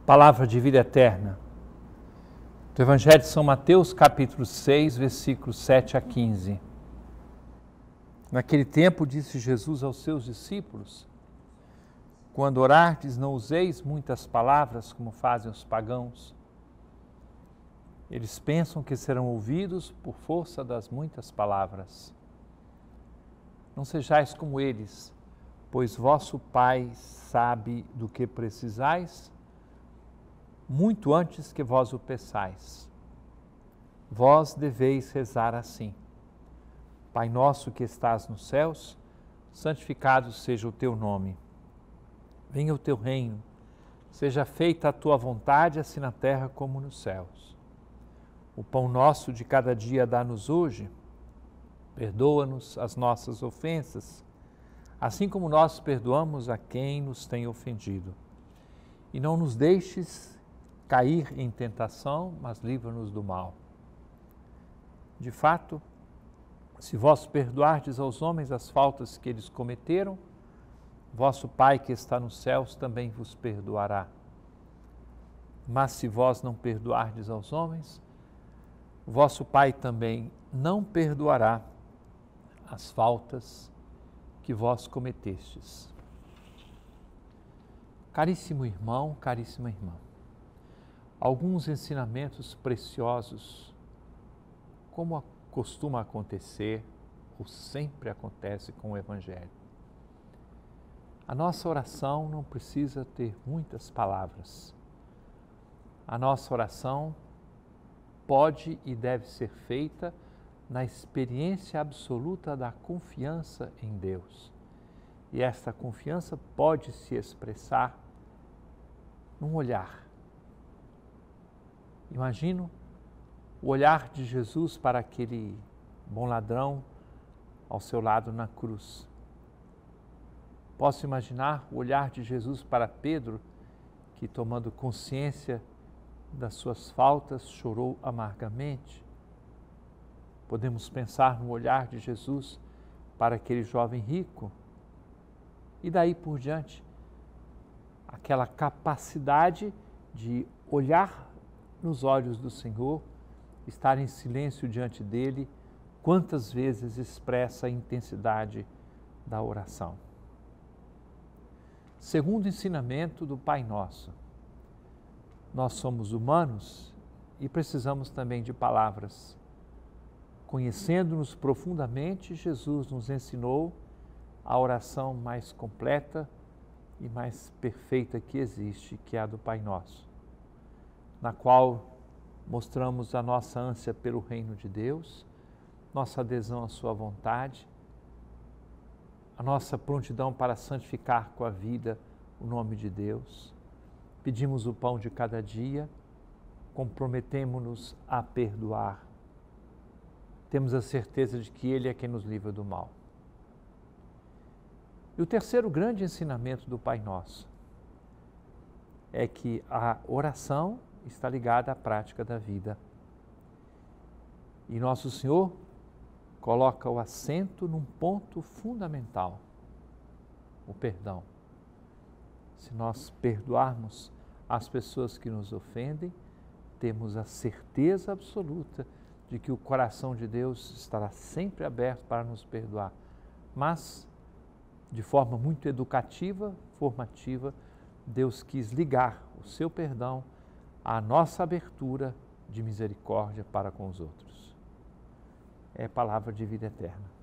Palavra de vida eterna. Do Evangelho de São Mateus, capítulo 6, versículos 7 a 15. Naquele tempo disse Jesus aos seus discípulos: quando orardes, não useis muitas palavras, como fazem os pagãos. Eles pensam que serão ouvidos por força das muitas palavras. Não sejais como eles, pois vosso Pai sabe do que precisais, muito antes que vós o peçais. Vós deveis rezar assim: Pai nosso que estás nos céus, santificado seja o teu nome. Venha o teu reino, seja feita a tua vontade, assim na terra como nos céus. O pão nosso de cada dia dá-nos hoje. Perdoa-nos as nossas ofensas, assim como nós perdoamos a quem nos tem ofendido. E não nos deixes cair em tentação, mas livra-nos do mal. De fato, se vós perdoardes aos homens as faltas que eles cometeram, vosso Pai que está nos céus também vos perdoará. Mas se vós não perdoardes aos homens, vosso Pai também não perdoará as faltas que vós cometestes. Caríssimo irmão, caríssima irmã, alguns ensinamentos preciosos, como costuma acontecer, ou sempre acontece com o Evangelho. A nossa oração não precisa ter muitas palavras. A nossa oração pode e deve ser feita na experiência absoluta da confiança em Deus. E esta confiança pode se expressar num olhar. Imagino o olhar de Jesus para aquele bom ladrão ao seu lado na cruz. Posso imaginar o olhar de Jesus para Pedro, que, tomando consciência das suas faltas, chorou amargamente. Podemos pensar no olhar de Jesus para aquele jovem rico. E daí por diante, aquela capacidade de olhar nos olhos do Senhor, estar em silêncio diante dele, quantas vezes expressa a intensidade da oração. Segundo ensinamento do Pai Nosso, nós somos humanos e precisamos também de palavras. Conhecendo-nos profundamente, Jesus nos ensinou a oração mais completa e mais perfeita que existe, que é a do Pai Nosso, na qual mostramos a nossa ânsia pelo reino de Deus, nossa adesão à sua vontade, a nossa prontidão para santificar com a vida o nome de Deus. Pedimos o pão de cada dia, comprometemo-nos a perdoar. Temos a certeza de que Ele é quem nos livra do mal. E o terceiro grande ensinamento do Pai Nosso é que a oração está ligada à prática da vida. E Nosso Senhor coloca o acento num ponto fundamental: o perdão. Se nós perdoarmos as pessoas que nos ofendem, temos a certeza absoluta de que o coração de Deus estará sempre aberto para nos perdoar. Mas, de forma muito educativa, formativa, Deus quis ligar o seu perdão à nossa abertura de misericórdia para com os outros. É palavra de vida eterna.